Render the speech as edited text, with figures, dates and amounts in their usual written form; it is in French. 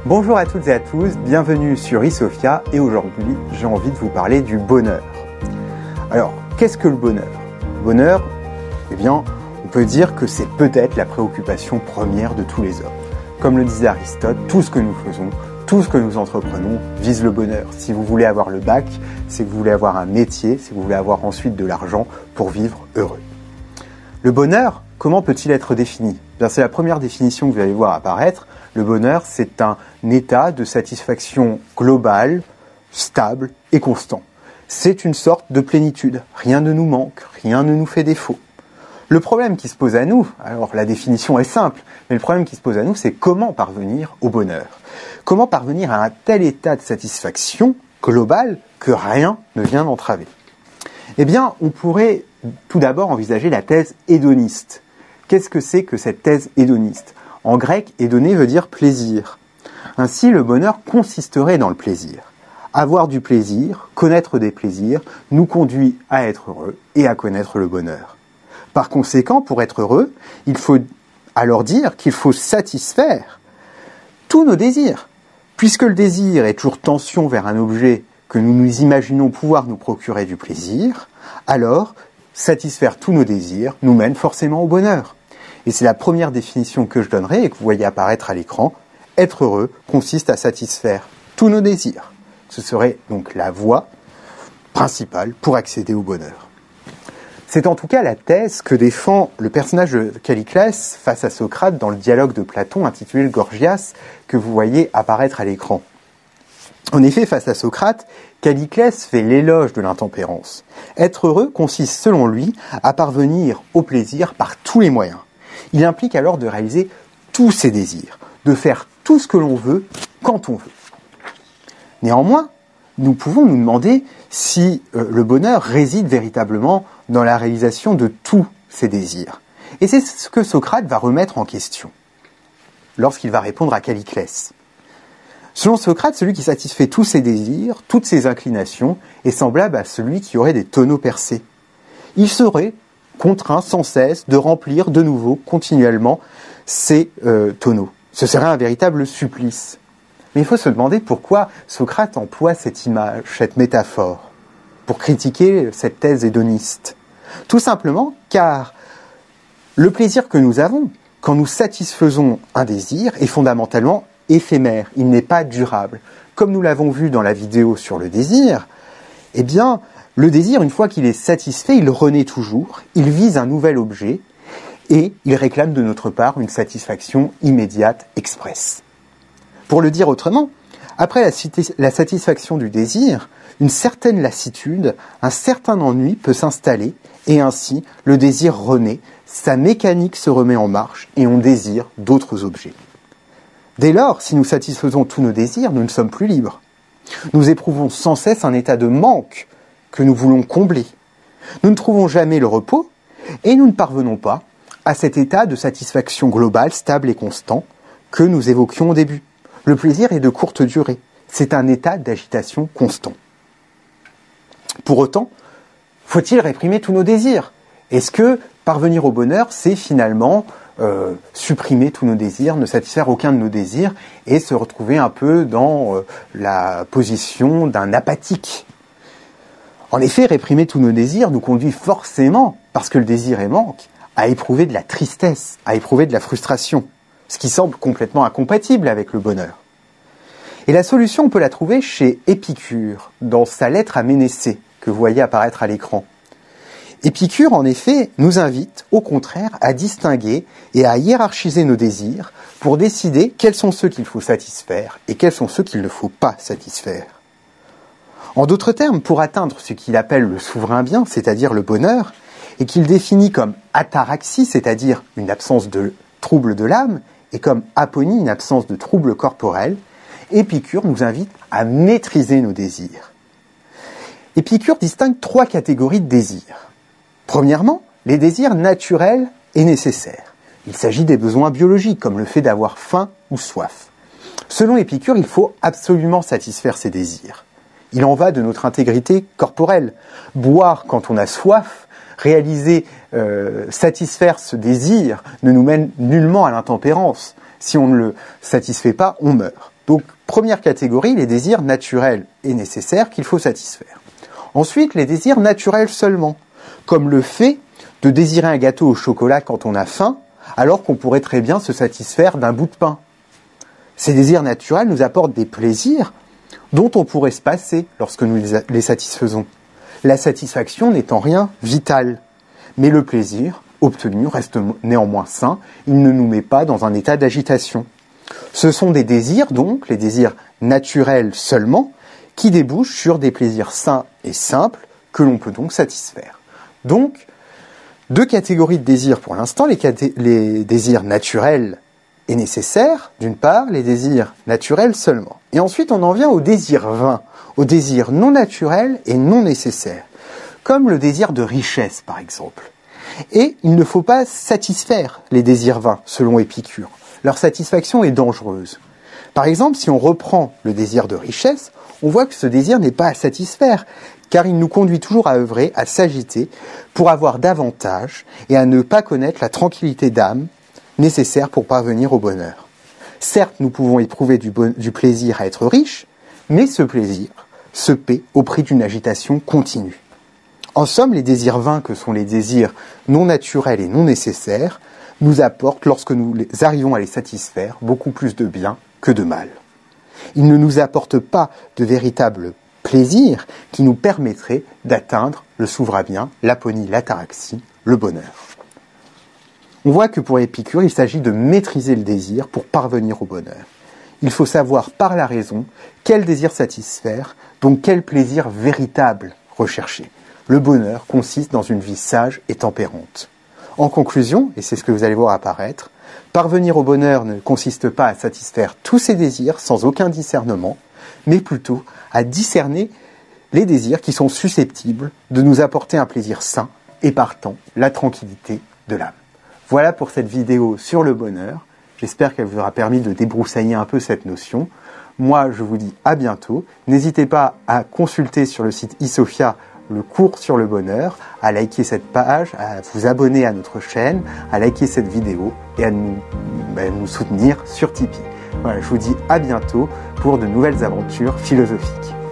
Bonjour à toutes et à tous, bienvenue sur eSophia et aujourd'hui j'ai envie de vous parler du bonheur. Alors, qu'est-ce que le bonheur? Le bonheur, eh bien, on peut dire que c'est peut-être la préoccupation première de tous les hommes. Comme le disait Aristote, tout ce que nous faisons, tout ce que nous entreprenons vise le bonheur. Si vous voulez avoir le bac, c'est que vous voulez avoir un métier, c'est que vous voulez avoir ensuite de l'argent pour vivre heureux. Le bonheur, comment peut-il être défini? Bien, c'est la première définition que vous allez voir apparaître. Le bonheur, c'est un état de satisfaction globale, stable et constant. C'est une sorte de plénitude. Rien ne nous manque, rien ne nous fait défaut. Le problème qui se pose à nous, alors la définition est simple, mais le problème qui se pose à nous, c'est comment parvenir au bonheur. Comment parvenir à un tel état de satisfaction globale que rien ne vient d'entraver. Eh bien, on pourrait tout d'abord envisager la thèse hédoniste. Qu'est-ce que c'est que cette thèse hédoniste? En grec, hédoné veut dire plaisir. Ainsi, le bonheur consisterait dans le plaisir. Avoir du plaisir, connaître des plaisirs, nous conduit à être heureux et à connaître le bonheur. Par conséquent, pour être heureux, il faut alors dire qu'il faut satisfaire tous nos désirs. Puisque le désir est toujours tension vers un objet que nous nous imaginons pouvoir nous procurer du plaisir, alors satisfaire tous nos désirs nous mène forcément au bonheur. Et c'est la première définition que je donnerai et que vous voyez apparaître à l'écran. Être heureux consiste à satisfaire tous nos désirs. Ce serait donc la voie principale pour accéder au bonheur. C'est en tout cas la thèse que défend le personnage de Calliclès face à Socrate dans le dialogue de Platon intitulé le Gorgias que vous voyez apparaître à l'écran. En effet, face à Socrate, Calliclès fait l'éloge de l'intempérance. Être heureux consiste, selon lui, à parvenir au plaisir par tous les moyens. Il implique alors de réaliser tous ses désirs, de faire tout ce que l'on veut, quand on veut. Néanmoins, nous pouvons nous demander si le bonheur réside véritablement dans la réalisation de tous ces désirs. Et c'est ce que Socrate va remettre en question lorsqu'il va répondre à Calliclès. Selon Socrate, celui qui satisfait tous ses désirs, toutes ses inclinations, est semblable à celui qui aurait des tonneaux percés. Il serait contraint sans cesse de remplir de nouveau, continuellement, ces tonneaux. Ce serait un véritable supplice. Mais il faut se demander pourquoi Socrate emploie cette image, cette métaphore, pour critiquer cette thèse hédoniste. Tout simplement car le plaisir que nous avons quand nous satisfaisons un désir est fondamentalement éphémère, il n'est pas durable. Comme nous l'avons vu dans la vidéo sur le désir, eh bien, le désir, une fois qu'il est satisfait, il renaît toujours, il vise un nouvel objet et il réclame de notre part une satisfaction immédiate, expresse. Pour le dire autrement, après la satisfaction du désir, une certaine lassitude, un certain ennui peut s'installer et ainsi le désir renaît, sa mécanique se remet en marche et on désire d'autres objets. Dès lors, si nous satisfaisons tous nos désirs, nous ne sommes plus libres. Nous éprouvons sans cesse un état de manque que nous voulons combler. Nous ne trouvons jamais le repos et nous ne parvenons pas à cet état de satisfaction globale, stable et constant que nous évoquions au début. Le plaisir est de courte durée. C'est un état d'agitation constant. Pour autant, faut-il réprimer tous nos désirs? Est-ce que parvenir au bonheur, c'est finalement supprimer tous nos désirs, ne satisfaire aucun de nos désirs et se retrouver un peu dans la position d'un apathique? En effet, réprimer tous nos désirs nous conduit forcément, parce que le désir est manque, à éprouver de la tristesse, à éprouver de la frustration, ce qui semble complètement incompatible avec le bonheur. Et la solution, on peut la trouver chez Épicure, dans sa lettre à Ménécée, que vous voyez apparaître à l'écran. Épicure, en effet, nous invite, au contraire, à distinguer et à hiérarchiser nos désirs pour décider quels sont ceux qu'il faut satisfaire et quels sont ceux qu'il ne faut pas satisfaire. En d'autres termes, pour atteindre ce qu'il appelle le souverain bien, c'est-à-dire le bonheur, et qu'il définit comme ataraxie, c'est-à-dire une absence de trouble de l'âme, et comme aponie, une absence de trouble corporel, Épicure nous invite à maîtriser nos désirs. Épicure distingue 3 catégories de désirs. Premièrement, les désirs naturels et nécessaires. Il s'agit des besoins biologiques, comme le fait d'avoir faim ou soif. Selon Épicure, il faut absolument satisfaire ces désirs. Il en va de notre intégrité corporelle. Boire quand on a soif, satisfaire ce désir ne nous mène nullement à l'intempérance. Si on ne le satisfait pas, on meurt. Donc, première catégorie, les désirs naturels et nécessaires qu'il faut satisfaire. Ensuite, les désirs naturels seulement, comme le fait de désirer un gâteau au chocolat quand on a faim, alors qu'on pourrait très bien se satisfaire d'un bout de pain. Ces désirs naturels nous apportent des plaisirs dont on pourrait se passer lorsque nous les satisfaisons. La satisfaction n'est en rien vitale, mais le plaisir obtenu reste néanmoins sain, il ne nous met pas dans un état d'agitation. Ce sont des désirs, donc, les désirs naturels seulement, qui débouchent sur des plaisirs sains et simples que l'on peut donc satisfaire. Donc, deux catégories de désirs pour l'instant, les désirs naturels et nécessaires, d'une part, les désirs naturels seulement. Et ensuite, on en vient aux désirs vains, aux désirs non naturels et non nécessaires, comme le désir de richesse, par exemple. Et il ne faut pas satisfaire les désirs vains, selon Épicure. Leur satisfaction est dangereuse. Par exemple, si on reprend le désir de richesse, on voit que ce désir n'est pas à satisfaire, car il nous conduit toujours à œuvrer, à s'agiter, pour avoir davantage et à ne pas connaître la tranquillité d'âme nécessaire pour parvenir au bonheur. Certes, nous pouvons éprouver du plaisir à être riche, mais ce plaisir se paie au prix d'une agitation continue. En somme, les désirs vains, que sont les désirs non naturels et non nécessaires, nous apportent, lorsque nous arrivons à les satisfaire, beaucoup plus de bien que de mal. Ils ne nous apportent pas de véritable plaisir qui nous permettrait d'atteindre le souverain bien, l'aponie, l'ataraxie, le bonheur. On voit que pour Épicure, il s'agit de maîtriser le désir pour parvenir au bonheur. Il faut savoir par la raison quel désir satisfaire, donc quel plaisir véritable rechercher. Le bonheur consiste dans une vie sage et tempérante. En conclusion, et c'est ce que vous allez voir apparaître, parvenir au bonheur ne consiste pas à satisfaire tous ses désirs sans aucun discernement, mais plutôt à discerner les désirs qui sont susceptibles de nous apporter un plaisir sain et partant la tranquillité de l'âme. Voilà pour cette vidéo sur le bonheur. J'espère qu'elle vous aura permis de débroussailler un peu cette notion. Moi, je vous dis à bientôt. N'hésitez pas à consulter sur le site eSophia le cours sur le bonheur, à liker cette page, à vous abonner à notre chaîne, à liker cette vidéo et à nous soutenir sur Tipeee. Voilà, je vous dis à bientôt pour de nouvelles aventures philosophiques.